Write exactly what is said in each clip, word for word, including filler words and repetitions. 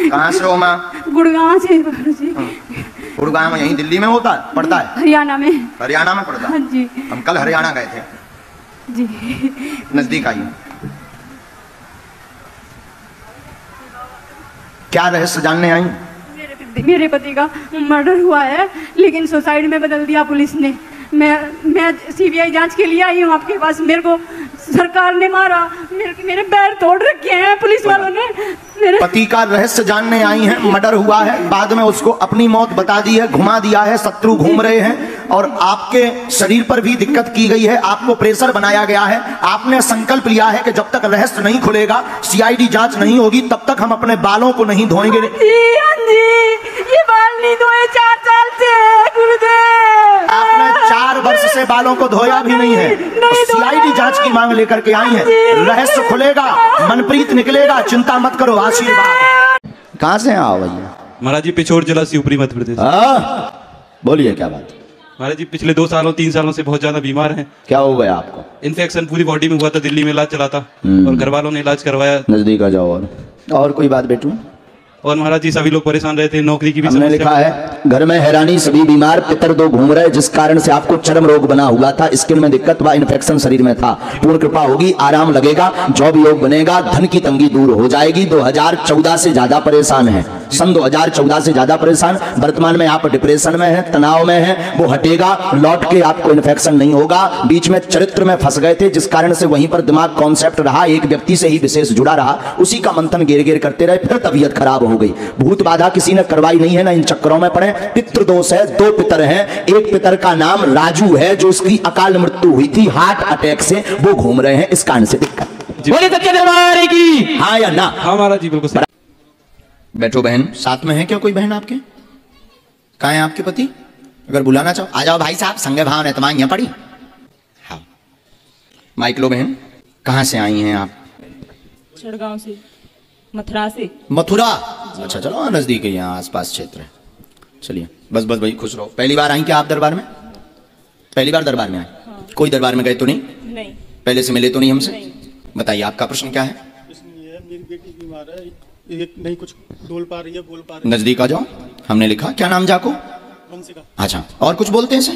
कहाँ से हो माँ? गुड़गांव से गुरुजी। गुड़गांव में यहीं दिल्ली में होता है पढ़ता है? हरियाणा में। हरियाणा में पढ़ता है? हाँ जी। हम कल हरियाणा गए थे जी। नजदीक आइए। क्या रहस्य जानने आई? मेरे, मेरे पति का मर्डर हुआ है लेकिन सुसाइड में बदल दिया पुलिस ने। मैं मैं सीबीआई जांच के लिए आई हूँ आपके पास। मेरे को सरकार ने मारा, मेरे मेरे पैर तोड़ रखे हैं पुलिस वालों ने। मेरे पति का रहस्य जानने आई हैं, मर्डर हुआ है, बाद में उसको अपनी मौत बता दी है, घुमा दिया है, शत्रु घूम रहे हैं और आपके शरीर पर भी दिक्कत की गई है, आपको प्रेशर बनाया गया है। आपने संकल्प लिया है कि जब तक रहस्य नहीं खुलेगा, सीआईडी जांच नहीं होगी, तब तक हम अपने बालों को नहीं धोएंगे। जी हाँ जी, ये बाल नहीं धोए चार साल से गुरुदेव। आपने चार वर्ष से बालों को धोया भी नहीं है, तो सीआईडी जांच की मांग लेकर के आई हैं। रहस्य खुलेगा, मनप्रीत निकलेगा, चिंता मत करो, आशीर्वाद। कहाँ से आओ भैया? महाराज जी पिछोर जिला शिवपुरी मध्य प्रदेश। बोलिए क्या बात? महाराज जी पिछले दो सालों तीन सालों से बहुत ज्यादा बीमार हैं। क्या हो गया आपको? इन्फेक्शन पूरी बॉडी में हुआ था, दिल्ली में इलाज चला था और घर वालों ने इलाज करवाया। नजदीक आ जाओ। और और कोई बात बेटू? और महाराज जी सभी लोग परेशान रहते हैं, नौकरी की भी हमने लिखा है घर में हैरानी, सभी बीमार, पितर दो घूम रहे, जिस कारण से आपको चर्म रोग बना हुआ था, स्किन में दिक्कत व इन्फेक्शन शरीर में था। पूर्ण कृपा होगी, आराम लगेगा, जॉब योग बनेगा, धन की तंगी दूर हो जाएगी। दो हज़ार चौदह से ज्यादा परेशान है, सन दो हज़ार चौदह से ज्यादा परेशान, वर्तमान में आप डिप्रेशन में है, तनाव में है, वो हटेगा, लौट के आपको इन्फेक्शन नहीं होगा। बीच में चरित्र में फंस गए थे, जिस कारण से वहीं पर दिमाग कॉन्सेप्ट रहा, एक व्यक्ति से ही विशेष जुड़ा रहा, उसी का मंथन घेर घेर करते रहे, फिर तबीयत खराब हो गई। भूत बाधा किसी ने करवाई नहीं है, ना इन चक्करों में पड़े। पितृ दोष है, दो पितर हैं, एक पितर का नाम राजू है, जो उसकी अकाल मृत्यु हुई थी हार्ट अटैक से, वो घूम रहे हैं, इस कारण से दिक्कत। बोले सच्चे दरबार की हाँ या ना? हाँ महाराज जी बिल्कुल। बैठो बहन, साथ में है क्या कोई बहन आपके? कहाँ है आपके पति? अगर बुलाना चाहो आ जाओ भाई साहब, संगे भाव ने तुम्हारी यहाँ पड़ी। हाँ माइक लो बहन, कहाँ से आई हैं आप? चड़गांव से, मथुरा से। मथुरा? अच्छा चलो नजदीक है, यहाँ आसपास क्षेत्र है। चलिए बस बस भाई खुश रहो। पहली बार आई क्या आप दरबार में? पहली बार दरबार में आए? हाँ। कोई दरबार में गए तो नहीं? नहीं। पहले से मिले तो नहीं हमसे? बताइए आपका प्रश्न क्या है? मेरी बेटी बीमार है, एक नहीं कुछ बोल पा रही है, बोल पा रही है। नजदीक आ जाओ। हमने लिखा, क्या नाम जाको? वंशिका। अच्छा, और कुछ बोलते हैं इसे?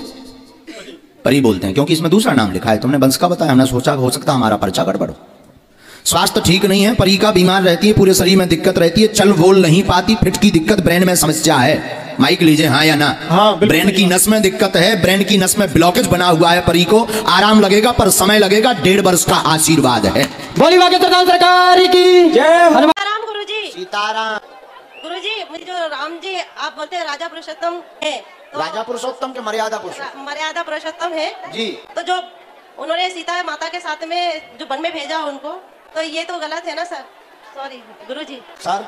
परी बोलते हैं, क्योंकि इसमें दूसरा नाम लिखा है, तुमने वंश का बताया, हमने सोचा हो सकता हमारा पर्चा गड़बड़ हो। स्वास्थ्य ठीक नहीं है, परी का बीमार रहती है, पूरे शरीर में दिक्कत रहती है, चल बोल नहीं पाती, फिट की दिक्कत, ब्रेन में समस्या है। माइक लीजिए हाँ या ना? हाँ, ब्रेन की नस में दिक्कत है, ब्रेन की नस में ब्लॉकेज बना हुआ है। परी को आराम लगेगा पर समय लगेगा, डेढ़ वर्ष का आशीर्वाद है। बोली वाके सरकार की जय। सीताराम गुरुजी। सीताराम गुरुजी, मुझे जो राम जी आप बोलते हैं राजा पुरुषोत्तम है, तो राजा पुरुषोत्तम के मर्यादा पुरुषोत्तम, मर्यादा पुरुषोत्तम है जी। तो जो उन्होंने सीता माता के साथ में जो वन में भेजा उनको, तो ये तो गलत है ना सर? सॉरी गुरुजी सर।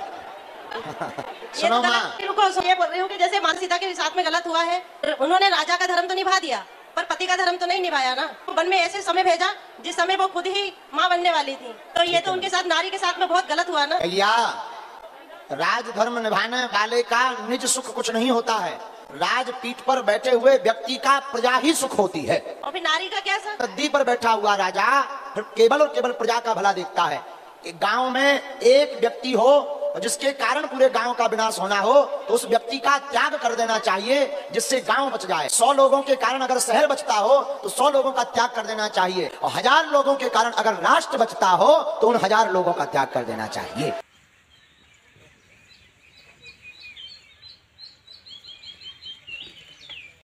ये तो गलत, रुको, ये बोल रही हूँ कि जैसे माता सीता के साथ में गलत हुआ है, उन्होंने राजा का धर्म तो निभा दिया पर पति का धर्म तो नहीं निभाया ना। वन में ऐसे समय भेजा जिस समय वो खुद ही माँ बनने वाली थी, तो ये तो उनके साथ नारी के साथ में बहुत गलत हुआ ना। या राज धर्म निभाने वाले का निज सुख कुछ नहीं होता है, राज पीठ पर बैठे हुए व्यक्ति का प्रजा ही सुख होती है। और फिर नारी का क्या सर? गद्दी पर बैठा हुआ राजा फिर केवल और केवल प्रजा का भला देखता है। कि गांव में एक व्यक्ति हो जिसके कारण पूरे गांव का विनाश होना हो, तो उस व्यक्ति का त्याग कर देना चाहिए जिससे गांव बच जाए। सौ लोगों के कारण अगर शहर बचता हो तो सौ लोगों का त्याग कर देना चाहिए, और हजार लोगों के कारण अगर राष्ट्र बचता हो तो उन हजार लोगों का त्याग कर देना चाहिए।